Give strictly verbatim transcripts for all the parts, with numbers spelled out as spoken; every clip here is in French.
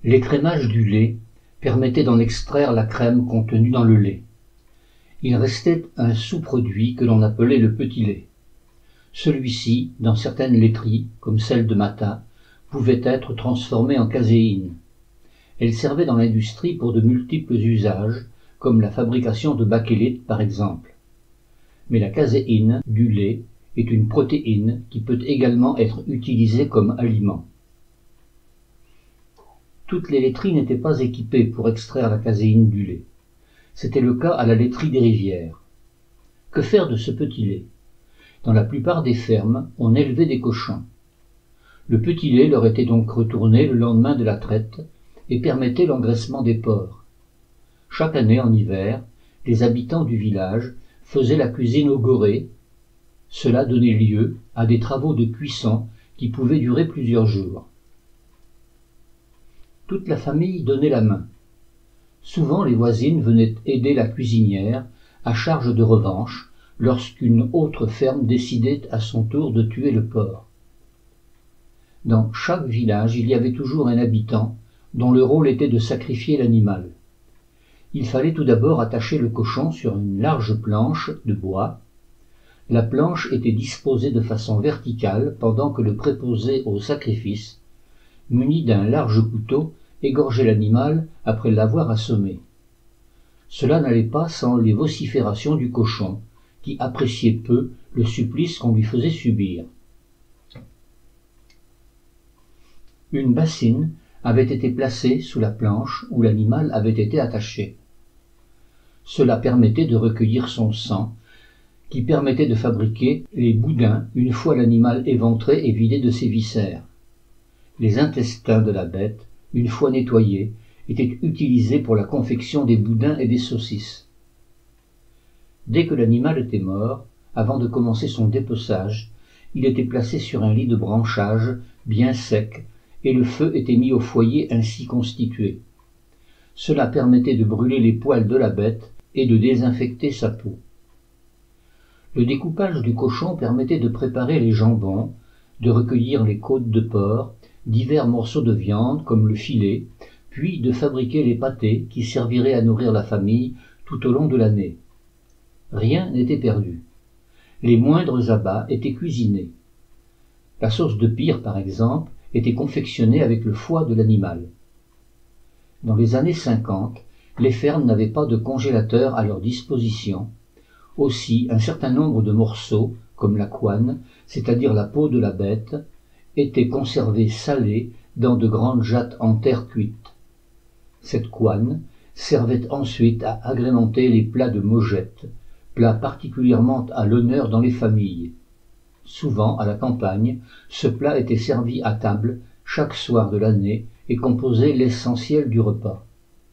L'écrémage du lait permettait d'en extraire la crème contenue dans le lait. Il restait un sous-produit que l'on appelait le petit lait. Celui-ci, dans certaines laiteries, comme celle de Matha, pouvait être transformé en caséine. Elle servait dans l'industrie pour de multiples usages, comme la fabrication de bakélite par exemple. Mais la caséine du lait est une protéine qui peut également être utilisée comme aliment. Toutes les laiteries n'étaient pas équipées pour extraire la caséine du lait. C'était le cas à la laiterie des Rivières. Que faire de ce petit lait? Dans la plupart des fermes, on élevait des cochons. Le petit lait leur était donc retourné le lendemain de la traite et permettait l'engraissement des porcs. Chaque année en hiver, les habitants du village faisaient la cuisine au goré. Cela donnait lieu à des travaux de cuisson qui pouvaient durer plusieurs jours. Toute la famille donnait la main. Souvent les voisines venaient aider la cuisinière, à charge de revanche, lorsqu'une autre ferme décidait à son tour de tuer le porc. Dans chaque village, il y avait toujours un habitant dont le rôle était de sacrifier l'animal. Il fallait tout d'abord attacher le cochon sur une large planche de bois. La planche était disposée de façon verticale pendant que le préposé au sacrifice, muni d'un large couteau, égorgeait l'animal après l'avoir assommé. Cela n'allait pas sans les vociférations du cochon, qui appréciait peu le supplice qu'on lui faisait subir. Une bassine avait été placée sous la planche où l'animal avait été attaché. Cela permettait de recueillir son sang, qui permettait de fabriquer les boudins une fois l'animal éventré et vidé de ses viscères. Les intestins de la bête, une fois nettoyés, étaient utilisés pour la confection des boudins et des saucisses. Dès que l'animal était mort, avant de commencer son dépeçage, il était placé sur un lit de branchage bien sec et le feu était mis au foyer ainsi constitué. Cela permettait de brûler les poils de la bête et de désinfecter sa peau. Le découpage du cochon permettait de préparer les jambons, de recueillir les côtes de porc, divers morceaux de viande comme le filet, puis de fabriquer les pâtés qui serviraient à nourrir la famille tout au long de l'année. Rien n'était perdu. Les moindres abats étaient cuisinés. La sauce de pire, par exemple, était confectionnée avec le foie de l'animal. Dans les années cinquante, les fermes n'avaient pas de congélateur à leur disposition. Aussi, un certain nombre de morceaux, comme la couenne, c'est-à-dire la peau de la bête, étaient conservés salés dans de grandes jattes en terre cuite. Cette couenne servait ensuite à agrémenter les plats de mojettes, plats particulièrement à l'honneur dans les familles. Souvent, à la campagne, ce plat était servi à table chaque soir de l'année et composait l'essentiel du repas.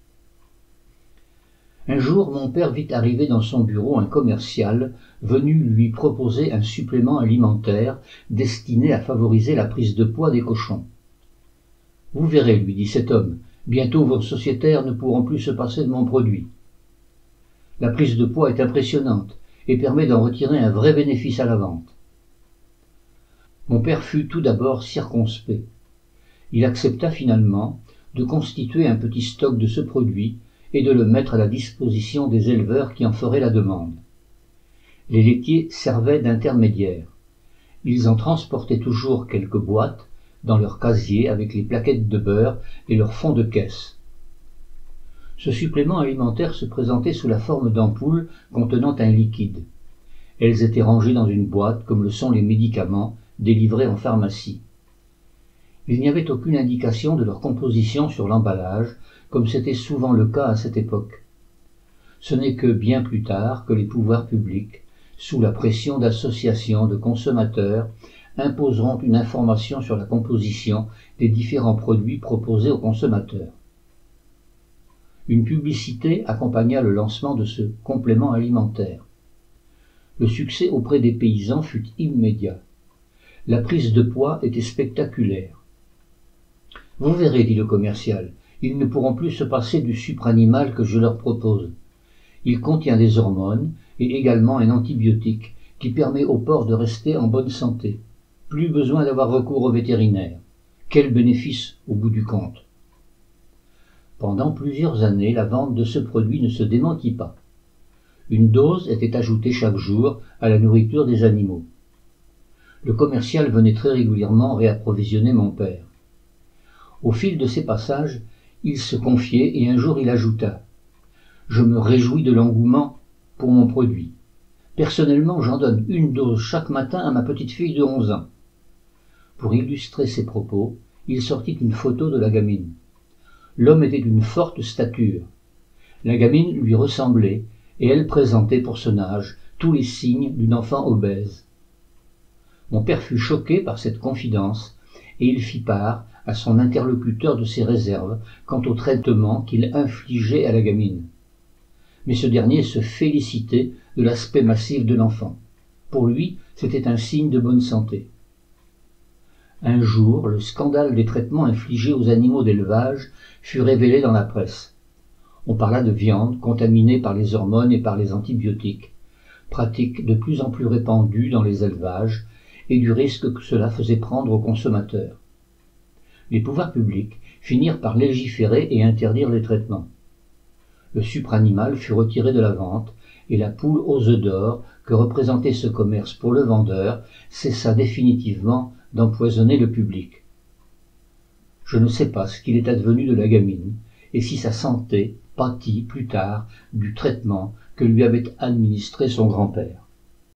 Un jour, mon père vit arriver dans son bureau un commercial venu lui proposer un supplément alimentaire destiné à favoriser la prise de poids des cochons. « Vous verrez, lui dit cet homme, bientôt vos sociétaires ne pourront plus se passer de mon produit. La prise de poids est impressionnante et permet d'en retirer un vrai bénéfice à la vente. » Mon père fut tout d'abord circonspect. Il accepta finalement de constituer un petit stock de ce produit et de le mettre à la disposition des éleveurs qui en feraient la demande. Les laitiers servaient d'intermédiaires. Ils en transportaient toujours quelques boîtes dans leur casier avec les plaquettes de beurre et leur fond de caisse. Ce supplément alimentaire se présentait sous la forme d'ampoules contenant un liquide. Elles étaient rangées dans une boîte comme le sont les médicaments délivrés en pharmacie. Il n'y avait aucune indication de leur composition sur l'emballage, comme c'était souvent le cas à cette époque. Ce n'est que bien plus tard que les pouvoirs publics, sous la pression d'associations de consommateurs, imposeront une information sur la composition des différents produits proposés aux consommateurs. Une publicité accompagna le lancement de ce complément alimentaire. Le succès auprès des paysans fut immédiat. La prise de poids était spectaculaire. « Vous verrez, dit le commercial, ils ne pourront plus se passer du sucre animal que je leur propose. Il contient des hormones et également un antibiotique qui permet au porc de rester en bonne santé. Plus besoin d'avoir recours au vétérinaire. Quel bénéfice au bout du compte !» Pendant plusieurs années, la vente de ce produit ne se démentit pas. Une dose était ajoutée chaque jour à la nourriture des animaux. Le commercial venait très régulièrement réapprovisionner mon père. Au fil de ces passages, il se confiait et un jour il ajouta « Je me réjouis de l'engouement pour mon produit. Personnellement, j'en donne une dose chaque matin à ma petite fille de onze ans. » Pour illustrer ses propos, il sortit une photo de la gamine. L'homme était d'une forte stature. La gamine lui ressemblait et elle présentait pour son âge tous les signes d'une enfant obèse. Mon père fut choqué par cette confidence et il fit part à son interlocuteur de ses réserves quant au traitement qu'il infligeait à la gamine. Mais ce dernier se félicitait de l'aspect massif de l'enfant. Pour lui, c'était un signe de bonne santé. Un jour, le scandale des traitements infligés aux animaux d'élevage fut révélé dans la presse. On parla de viande contaminée par les hormones et par les antibiotiques, pratique de plus en plus répandue dans les élevages, et du risque que cela faisait prendre aux consommateurs. Les pouvoirs publics finirent par légiférer et interdire les traitements. Le sucre animal fut retiré de la vente, et la poule aux œufs d'or que représentait ce commerce pour le vendeur cessa définitivement d'empoisonner le public. Je ne sais pas ce qu'il est advenu de la gamine, et si sa santé pâtit plus tard du traitement que lui avait administré son grand-père.